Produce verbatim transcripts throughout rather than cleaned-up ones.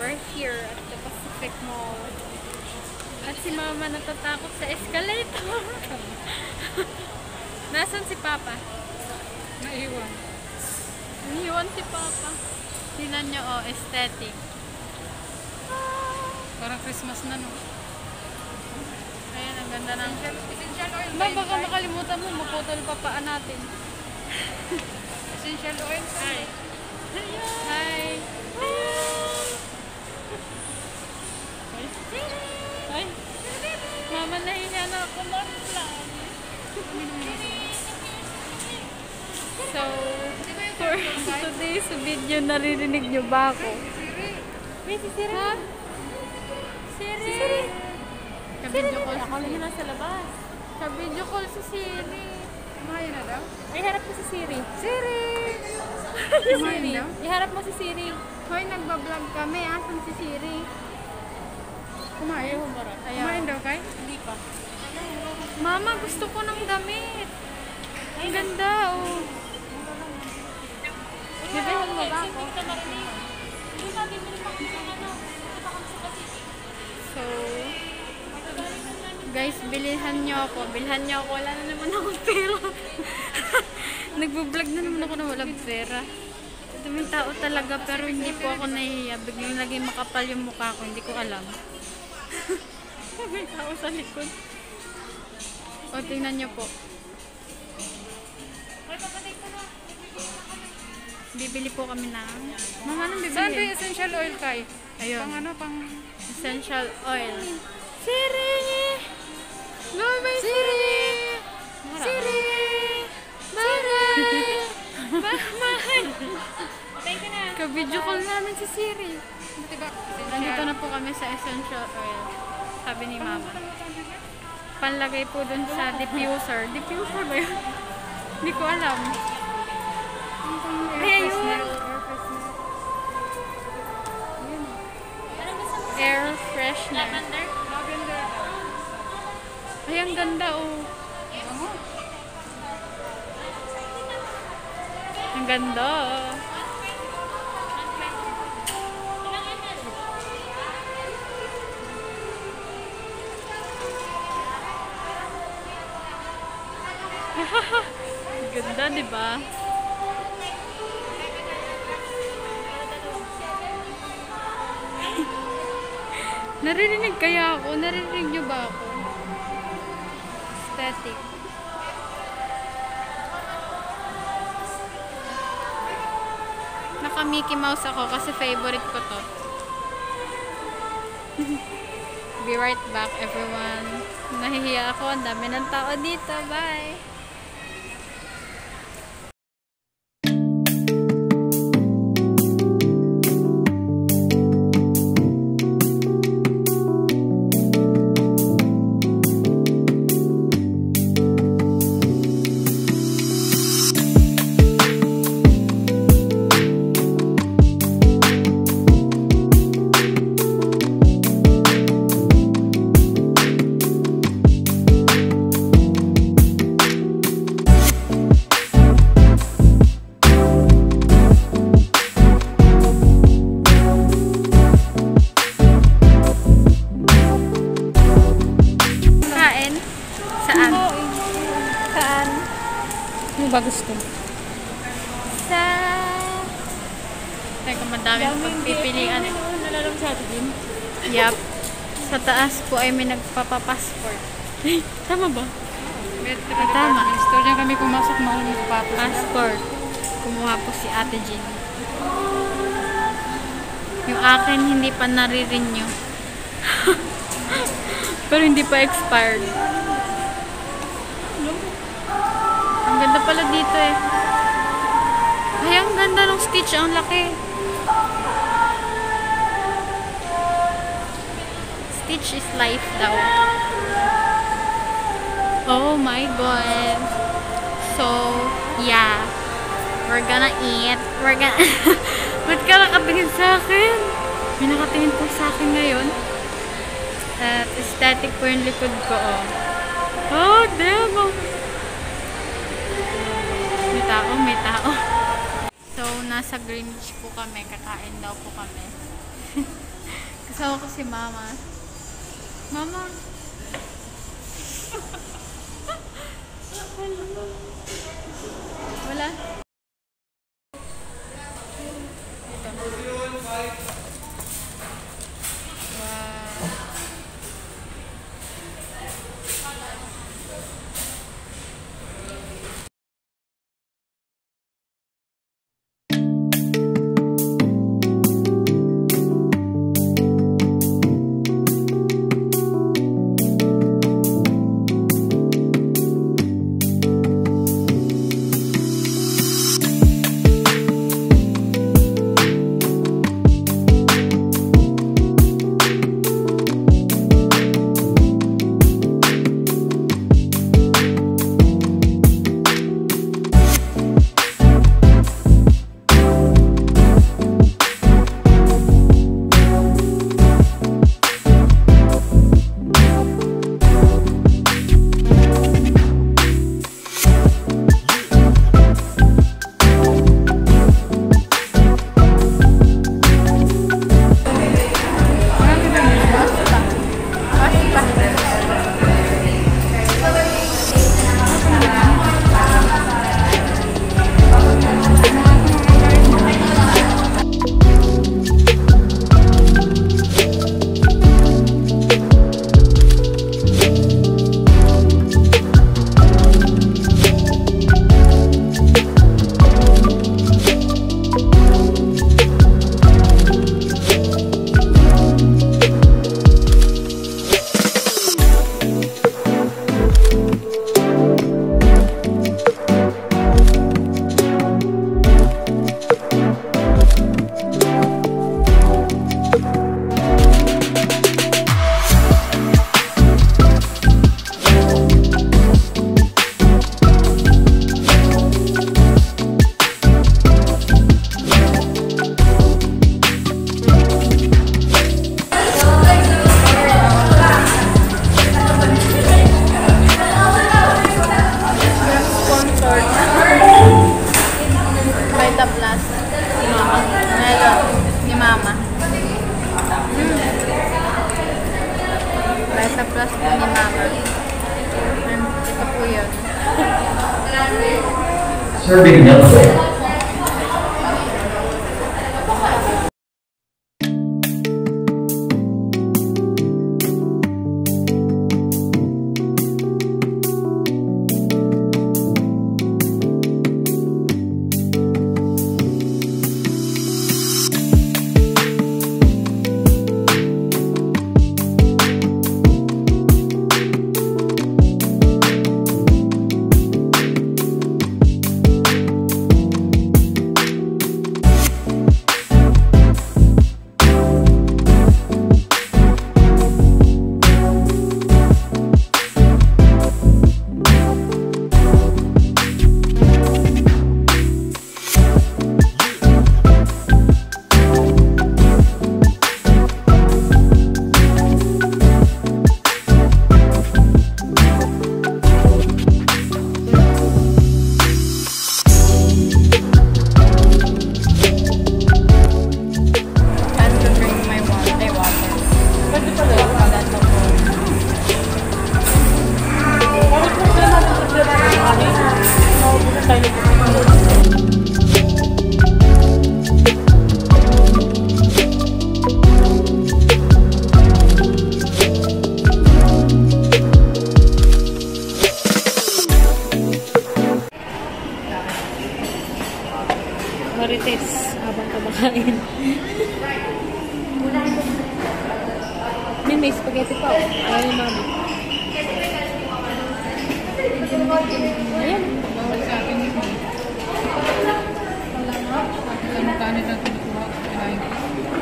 We're here at the Pacific Mall. At si Mama natatakot sa escalator. Nasaan si Papa? Naiwan. Naiwan si Papa. Tingnan nyo, oh, aesthetic. Parang Christmas na, no? Ayan, ang ganda ng... Essential oil. Ma, baka makalimutan mo, maputol pa paan natin. Essential oil. Hi. Hi. Hi. Mama, nahiya na ako. So, for today's video, naririnig nyo ba ako? May si Siri. Ha? Siri. Siri. Ka-video call ako lang nasa labas. Ka-video call si Siri. Kumain na daw? Ay, harap mo si Siri. Siri! Kumain daw? Iharap mo si Siri. Hoy, nagbablog kami. Asan si Siri? Kumain? Ayaw. Kumain daw kay? Hindi pa. Mama, gusto ko ng damit. Ang ganda, oh. Bibili mo ba ako? So, guys, bilhan nyo ako. Bilhan nyo ako. Wala na naman akong pera. Nagbablog na naman ako na walang pera. Daming tao talaga, pero hindi po ako nahihiya. Biglang lagi makapal yung mukha ko. Hindi ko alam. May tao sa likod. O, tingnan nyo po. Bibili po kami ng... Mama, anong bibili? Saan yung essential oil kay? Ayun. Pang ano? Pang... Essential oil. Siri! Bye-bye, Siri! Siri! Bye-bye! Bye-bye! Ka-video call namin si Siri. Diba? Nandito na po kami sa essential oil. Sabi ni Mama. Panlagay po dun sa diffuser. Diffuser ba yun? Hindi ko alam. Ay, ayun! Air freshener. Lavender. Ay, ang ganda, oh. Ang ganda. Ganda, di ba? Naririnig kaya ako? Naririnig nyo ba ako? Aesthetic. Naka Mickey Mouse ako kasi favorite ko to. Be right back, everyone. Nahihiya ako. Ang dami ng tao dito. Bye! Ano ba gusto? Sa... Teka, madaming pagpipilian. Nalalam sa atin din? Yup. Sa taas po ay may nagpapapassport. Tama ba? Ah, tama. Store niya kami pumasok mahal ng papasok. Passport. Kumuha po si Ate Jean. Yung akin hindi pa nare-renew. Pero hindi pa expired. Ang ganda pala dito eh. Ay, ang ganda ng Stitch. Ang laki. Stitch is life daw. Oh my God. So, yeah. We're gonna eat. We're gonna... Ba't ka nakatingin sa akin? May nakatingin po sa akin ngayon. At aesthetic po yung likod ko, oh. Oh, damn! Oh. May tao, may tao. So, nasa Greenwich po kami. Kakain daw po kami. Asawa ko si Mama. Mama. Wala. Ito. Wow. Sa plus po ni Mama. And ito po yun. Serving milk. Marites habang kumakain. May may spaghetti pa. Ayaw ni Mami. Ayan. Bawal sa akin yun. Wala nga. Wala mo kanin na kinukuha. Kinain ko.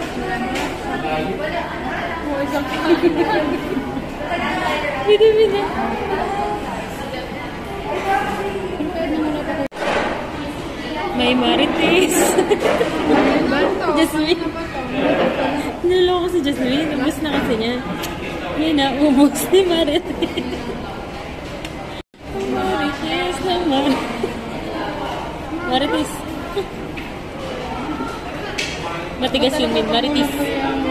Oh, isang kinain. Bida, bida. May Marites. Jasmine. Niloloko si Jasmine. Ubus na kasi niya. Yan na, ubus ni Marites. Marites naman. Marites. Matigas yun, Min. Marites.